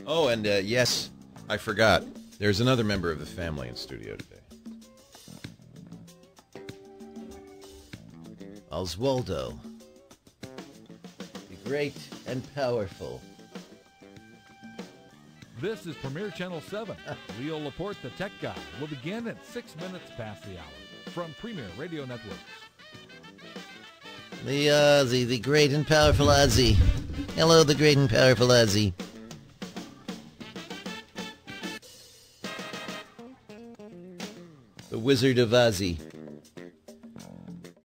Oh, and yes, I forgot. There's another member of the family in studio today. Oswaldo. The great and powerful. This is Premier Channel 7. Leo Laporte, the tech guy, will begin at 6 minutes past the hour from Premier Radio Networks. The Ozzie, the great and powerful Ozzie. Hello, the great and powerful Ozzie. The Wizard of Ozzie.